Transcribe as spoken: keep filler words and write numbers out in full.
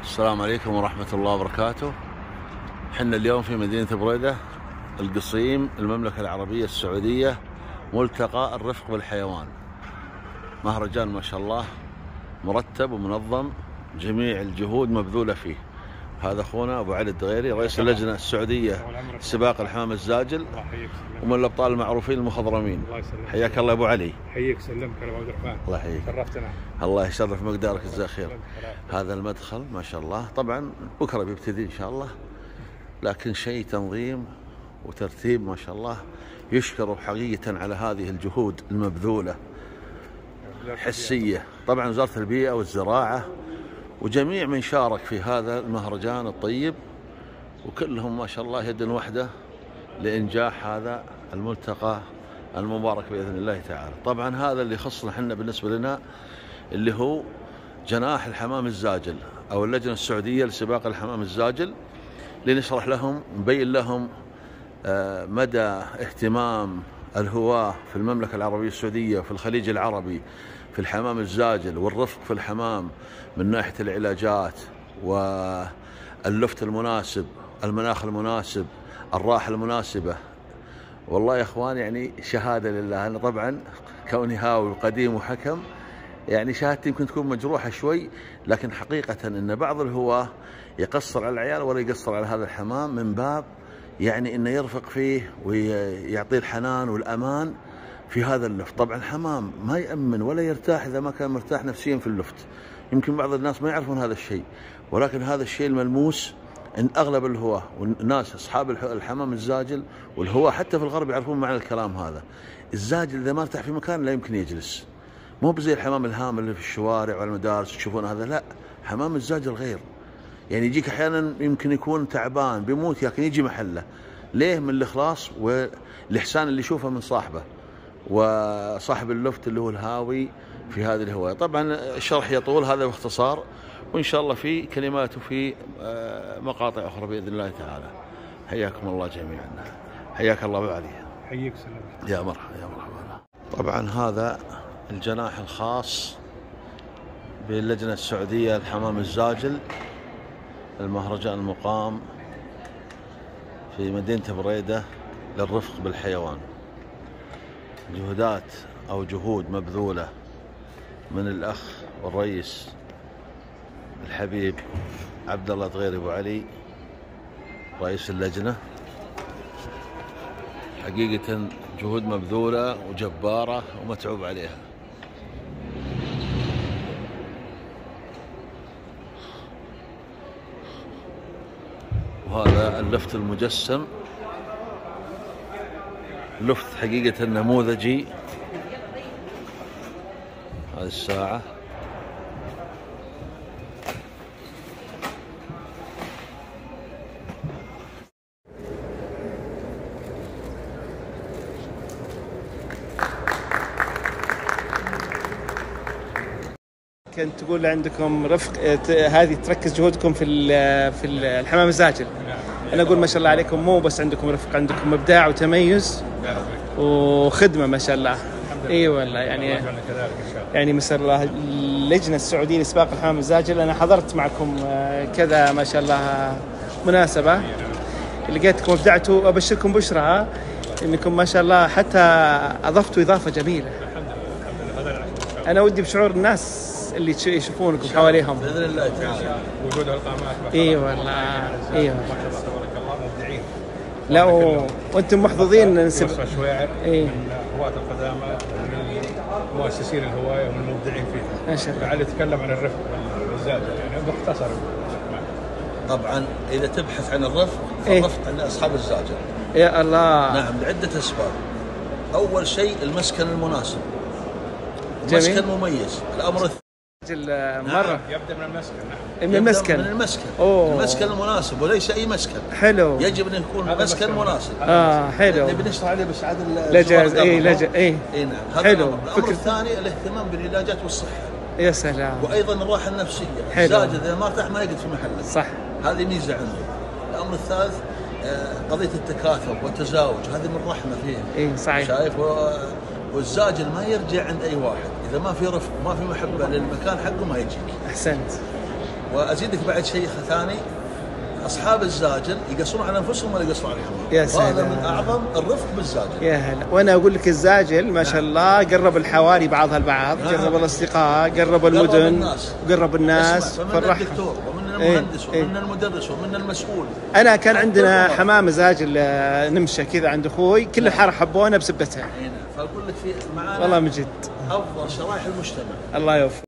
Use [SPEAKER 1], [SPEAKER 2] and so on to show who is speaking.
[SPEAKER 1] السلام عليكم ورحمة الله وبركاته. حنا اليوم في مدينة بريدة القصيم، المملكة العربية السعودية، ملتقى الرفق بالحيوان. مهرجان ما شاء الله مرتب ومنظم، جميع الجهود مبذولة فيه. هذا اخونا ابو علي الدغيري، رئيس اللجنة السعودية سباق الحمام الزاجل، ومن الابطال المعروفين المخضرمين. حياك الله يا ابو علي.
[SPEAKER 2] حييك، سلمك يا ابو عبد الرحمن.
[SPEAKER 1] الله يحييك،
[SPEAKER 2] شرفتنا.
[SPEAKER 1] الله يشرف مقدارك، جزاك خير. هذا المدخل ما شاء الله، طبعا بكره بيبتدي ان شاء الله، لكن شيء تنظيم وترتيب ما شاء الله، يشكر حقيقة على هذه الجهود المبذولة حسية. طبعا وزارة البيئة والزراعة وجميع من شارك في هذا المهرجان الطيب، وكلهم ما شاء الله يد وحدة لإنجاح هذا الملتقى المبارك بإذن الله تعالى. طبعا هذا اللي يخصنا حنا بالنسبة لنا، اللي هو جناح الحمام الزاجل أو اللجنة السعودية لسباق الحمام الزاجل، لنشرح لهم نبين لهم مدى اهتمام الهواة في المملكة العربية السعودية وفي الخليج العربي في الحمام الزاجل والرفق في الحمام، من ناحية العلاجات واللفت المناسب، المناخ المناسب، الراحة المناسبة. والله يا اخوان يعني شهادة لله، انا طبعا كوني هاوي وقديم وحكم، يعني شهادتي يمكن تكون مجروحة شوي، لكن حقيقة ان بعض الهواة يقصر على العيال ولا يقصر على هذا الحمام، من باب يعني انه يرفق فيه ويعطيه الحنان والامان في هذا اللفت. طبعا الحمام ما يأمن ولا يرتاح اذا ما كان مرتاح نفسيا في اللفت. يمكن بعض الناس ما يعرفون هذا الشيء، ولكن هذا الشيء الملموس عند اغلب الهواة والناس اصحاب الحمام الزاجل، والهواة حتى في الغرب يعرفون معنى الكلام هذا. الزاجل اذا ما ارتاح في مكان لا يمكن يجلس، مو بزي الحمام الهام اللي في الشوارع والمدارس تشوفون هذا، لا، حمام الزاجل غير. يعني يجيك احيانا يمكن يكون تعبان بيموت، لكن يجي محله. ليه؟ من الاخلاص والاحسان اللي يشوفه من صاحبه وصاحب اللفت اللي هو الهاوي في هذه الهواية. طبعا الشرح يطول، هذا باختصار، وان شاء الله في كلمات وفي مقاطع اخرى باذن الله تعالى. حياكم الله جميعا. حياك الله ابو علي.
[SPEAKER 2] حييك، سلمك.
[SPEAKER 1] يا مرحبا يا مرحبا. طبعا هذا الجناح الخاص باللجنة السعودية الحمام الزاجل، المهرجان المقام في مدينة بريدة للرفق بالحيوان. جهودات أو جهود مبذولة من الأخ والرئيس الحبيب عبد الله الدغيري أبو علي، رئيس اللجنة. حقيقة جهود مبذولة وجبارة ومتعوب عليها. وهذا اللفت المجسم، لفت حقيقة نموذجي. هذه الساعة
[SPEAKER 3] كنت تقول عندكم رفق، هذه تركز جهودكم في في الحمام الزاجل. انا اقول ما شاء الله عليكم، مو بس عندكم رفق، عندكم ابداع وتميز وخدمه ما شاء الله. اي والله يعني يعني ما شاء الله اللجنه السعوديه لسباق الحمام الزاجل، انا حضرت معكم كذا ما شاء الله مناسبه، لقيتكم ابدعتوا. ابشركم بشرى انكم ما شاء الله حتى اضفتوا اضافه جميله. انا ودي بشعور الناس اللي يشوفونكم حواليهم
[SPEAKER 1] باذن الله تعالى.
[SPEAKER 2] وجود القامات.
[SPEAKER 3] اي والله، اي والله
[SPEAKER 2] تبارك الله، مبدعين.
[SPEAKER 3] لا و... وانتم محظوظين نسب
[SPEAKER 2] شويعر
[SPEAKER 3] اي
[SPEAKER 2] من هواة القدامى ومن مؤسسين الهوايه ومن المبدعين فيها.
[SPEAKER 3] ما شاء الله.
[SPEAKER 2] لعل يتكلم عن الرفق بالزاجل يعني باختصار.
[SPEAKER 1] طبعا اذا تبحث عن الرفق،
[SPEAKER 3] إيه؟
[SPEAKER 1] الرفق عند اصحاب الزاجل.
[SPEAKER 3] يا الله.
[SPEAKER 1] نعم، لعدة اسباب. اول شيء المسكن المناسب،
[SPEAKER 3] جميل.
[SPEAKER 1] مسكن مميز. الامر
[SPEAKER 3] مرة
[SPEAKER 2] يبدأ من المسكن.
[SPEAKER 3] نعم. من المسكن.
[SPEAKER 1] من المسكن.
[SPEAKER 3] أوه.
[SPEAKER 1] المسكن المناسب وليس اي مسكن.
[SPEAKER 3] حلو.
[SPEAKER 1] يجب ان يكون مسكن مناسب.
[SPEAKER 3] اه حلو.
[SPEAKER 1] نبي نشرح عليه بس عاد
[SPEAKER 3] لجاز. اي لجاز. اي
[SPEAKER 1] اي نعم. هذا
[SPEAKER 3] حلو.
[SPEAKER 1] الامر. الامر الثاني الاهتمام بالعلاجات والصحة.
[SPEAKER 3] يا سلام.
[SPEAKER 1] وايضا الراحة النفسية.
[SPEAKER 3] حلو.
[SPEAKER 1] الزاجل اذا ما ارتاح ما يقعد في محله.
[SPEAKER 3] صح.
[SPEAKER 1] هذه ميزة عنده. الامر الثالث قضية التكاثر والتزاوج، هذه من رحمة فيهم.
[SPEAKER 3] اي صحيح.
[SPEAKER 1] شايف، والزاجل ما يرجع عند اي واحد، اذا ما في رفق وما في محبه للمكان حقه ما يجيك.
[SPEAKER 3] احسنت.
[SPEAKER 4] وازيدك بعد شيء ثاني، اصحاب الزاجل يقصرون على انفسهم ولا يقصرون على الحمار.
[SPEAKER 3] يا سلام.
[SPEAKER 4] وهذا من اعظم الرفق بالزاجل.
[SPEAKER 3] يا هلا. وانا اقول لك الزاجل ما شاء الله قرب الحواري بعضها البعض،
[SPEAKER 4] نعم.
[SPEAKER 3] قرب الاصدقاء، قرب المدن، قرب الناس.
[SPEAKER 4] فمن الدكتور ومن المهندس
[SPEAKER 3] إيه؟
[SPEAKER 4] ومن المدرس ومن المسؤول.
[SPEAKER 3] انا كان عندنا حمام زاجل آه، نمشى كذا عند اخوي، كل الحاره حبونا بسبتها.
[SPEAKER 4] فاقول لك في معانا
[SPEAKER 3] والله من جد
[SPEAKER 4] افضل شرائح المجتمع.
[SPEAKER 3] الله يوفق.